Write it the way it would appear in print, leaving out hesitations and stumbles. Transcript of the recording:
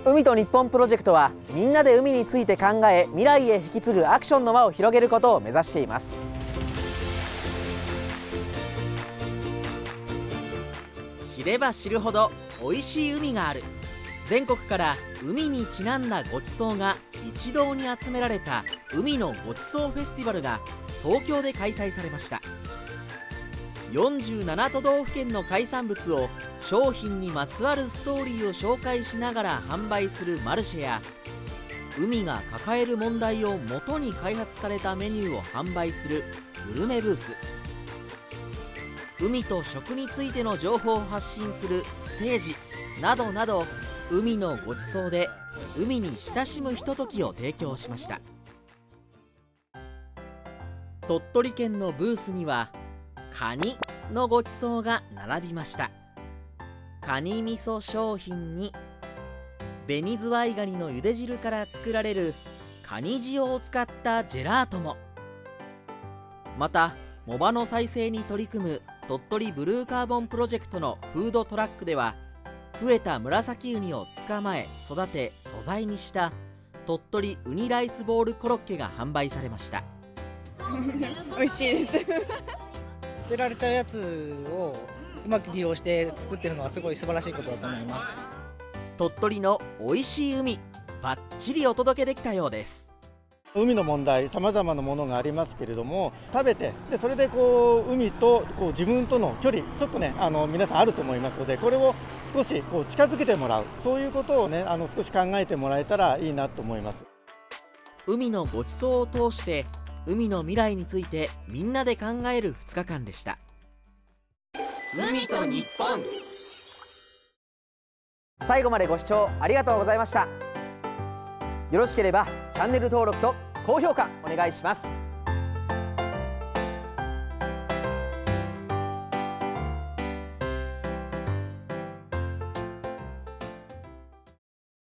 海と日本プロジェクトはみんなで海について考え未来へ引き継ぐアクションの輪を広げることを目指しています。知れば知るほど美味しい海がある。全国から海にちなんだごちそうが一堂に集められた海のごちそうフェスティバルが東京で開催されました。47都道府県の海産物を商品にまつわるストーリーを紹介しながら販売するマルシェや、海が抱える問題をもとに開発されたメニューを販売するグルメブース、海と食についての情報を発信するステージなどなど、海のごちそうで海に親しむひとときを提供しました。鳥取県のブースにはカニのごちそうが並びました。カニ味噌商品に紅ズワイガニの茹で汁から作られるカニ塩を使ったジェラートも。また藻場の再生に取り組む鳥取ブルーカーボンプロジェクトのフードトラックでは、増えた紫ウニを捕まえ育て素材にした鳥取ウニライスボールコロッケが販売されました。 美味しいです捨てられちゃうやつをうまく利用して作ってるのはすごい素晴らしいことだと思います。 鳥取の美味しい海、バッチリお届けできたようです。 海の問題、さまざまなものがありますけれども、食べてそれで海と自分との距離、ちょっとね皆さんあると思いますので、これを少し近づけてもらう、そういうことをね少し考えてもらえたらいいなと思います。 海のごちそうを通して海の未来についてみんなで考える2日間でした。海と日本。最後までご視聴ありがとうございました。よろしければチャンネル登録と高評価お願いします。